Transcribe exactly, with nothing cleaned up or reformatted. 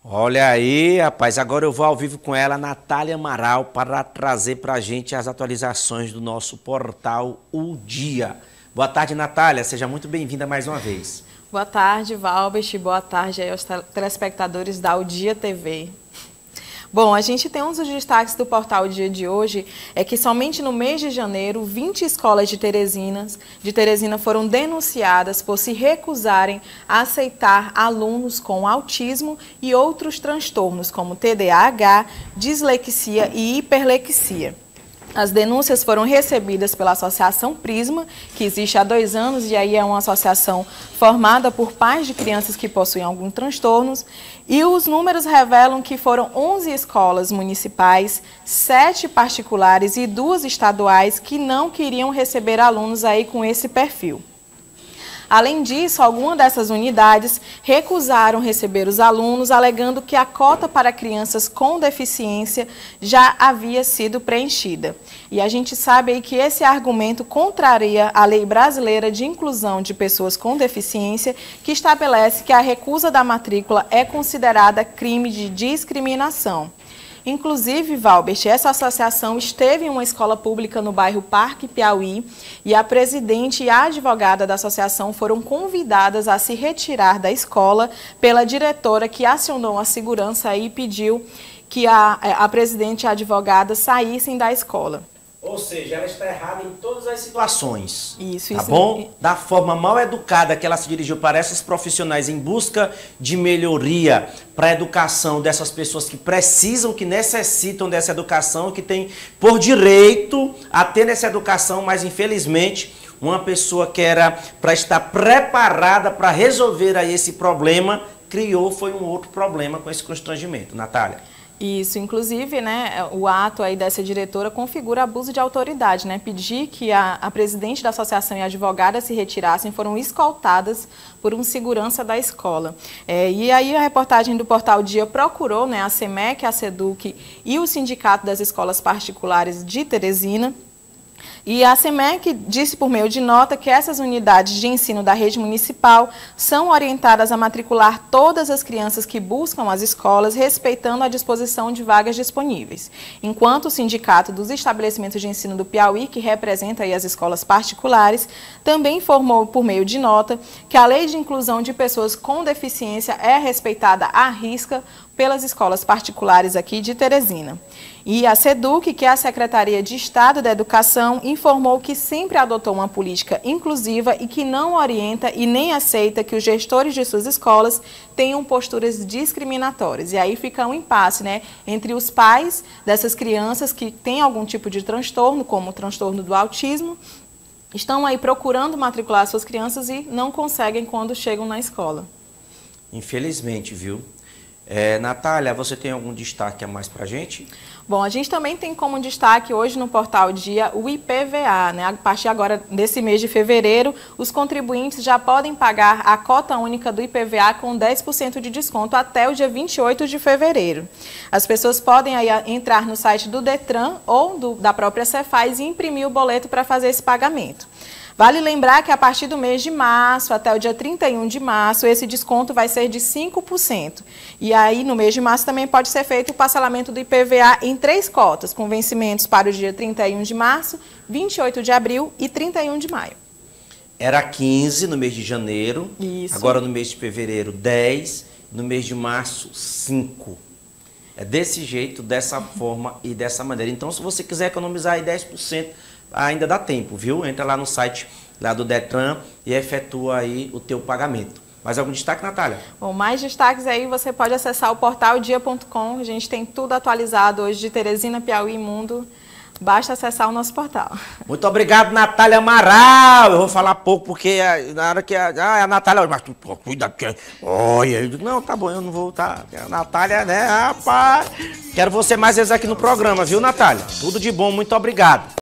Olha aí, rapaz, agora eu vou ao vivo com ela, Natália Amaral, para trazer para a gente as atualizações do nosso portal O Dia. Boa tarde, Natália, seja muito bem-vinda mais uma vez. Boa tarde, Valbert, boa tarde aí aos telespectadores da O Dia T V. Bom, a gente tem um dos destaques do portal O Dia de hoje, é que somente no mês de janeiro, vinte escolas de Teresina, de Teresina foram denunciadas por se recusarem a aceitar alunos com autismo e outros transtornos, como T D A H, dislexia e hiperlexia. As denúncias foram recebidas pela Associação Prisma, que existe há dois anos, e aí é uma associação formada por pais de crianças que possuem alguns transtornos. E os números revelam que foram onze escolas municipais, sete particulares e duas estaduais que não queriam receber alunos aí com esse perfil. Além disso, algumas dessas unidades recusaram receber os alunos, alegando que a cota para crianças com deficiência já havia sido preenchida. E a gente sabe aí que esse argumento contraria a Lei Brasileira de Inclusão de Pessoas com Deficiência, que estabelece que a recusa da matrícula é considerada crime de discriminação. Inclusive, Valbert, essa associação esteve em uma escola pública no bairro Parque Piauí e a presidente e a advogada da associação foram convidadas a se retirar da escola pela diretora que acionou a segurança e pediu que a, a presidente e a advogada saíssem da escola. Ou seja, ela está errada em todas as situações. Isso, tá isso. bom? Da forma mal educada que ela se dirigiu para esses profissionais em busca de melhoria para a educação dessas pessoas que precisam, que necessitam dessa educação, que têm por direito a ter essa educação, mas infelizmente uma pessoa que era para estar preparada para resolver aí esse problema, criou foi um outro problema com esse constrangimento. Natália. Isso, inclusive, né, o ato aí dessa diretora configura abuso de autoridade, né? Pedir que a, a presidente da associação e a advogada se retirassem foram escoltadas por um segurança da escola. É, e aí a reportagem do Portal Dia procurou, né, a SEMEC, a SEDUC e o Sindicato das Escolas Particulares de Teresina. E a SEMEC disse por meio de nota que essas unidades de ensino da rede municipal são orientadas a matricular todas as crianças que buscam as escolas, respeitando a disposição de vagas disponíveis. Enquanto o Sindicato dos Estabelecimentos de Ensino do Piauí, que representa aí as escolas particulares, também informou por meio de nota que a Lei de Inclusão de Pessoas com Deficiência é respeitada à risca pelas escolas particulares aqui de Teresina. E a SEDUC, que é a Secretaria de Estado da Educação, informou que sempre adotou uma política inclusiva e que não orienta e nem aceita que os gestores de suas escolas tenham posturas discriminatórias. E aí fica um impasse, né, entre os pais dessas crianças que têm algum tipo de transtorno, como o transtorno do autismo, estão aí procurando matricular suas crianças e não conseguem quando chegam na escola. Infelizmente, viu? É, Natália, você tem algum destaque a mais para a gente? Bom, a gente também tem como destaque hoje no Portal Dia o I P V A, né? A partir agora desse mês de fevereiro, os contribuintes já podem pagar a cota única do I P V A com dez por cento de desconto até o dia vinte e oito de fevereiro. As pessoas podem aí entrar no site do Detran ou do, da própria Cefaz e imprimir o boleto para fazer esse pagamento. Vale lembrar que a partir do mês de março até o dia trinta e um de março, esse desconto vai ser de cinco por cento. E aí, no mês de março, também pode ser feito o parcelamento do I P V A em três cotas, com vencimentos para o dia trinta e um de março, vinte e oito de abril e trinta e um de maio. Era quinze no mês de janeiro, Isso. Agora no mês de fevereiro, dez, no mês de março, cinco. É desse jeito, dessa forma e dessa maneira. Então, se você quiser economizar aí dez por cento, ainda dá tempo, viu? Entra lá no site lá do Detran e efetua aí o teu pagamento. Mais algum destaque, Natália? Bom, mais destaques aí você pode acessar o portal dia ponto com. A gente tem tudo atualizado hoje de Teresina, Piauí e Mundo. Basta acessar o nosso portal. Muito obrigado, Natália Amaral. Eu vou falar pouco porque na hora que a, ah, a Natália... Mas tu pô, cuida que... Olha, eu digo, não, tá bom, eu não vou... Tá, a Natália, né, rapaz... Quero você mais vezes aqui no programa, viu, Natália? Tudo de bom, muito obrigado.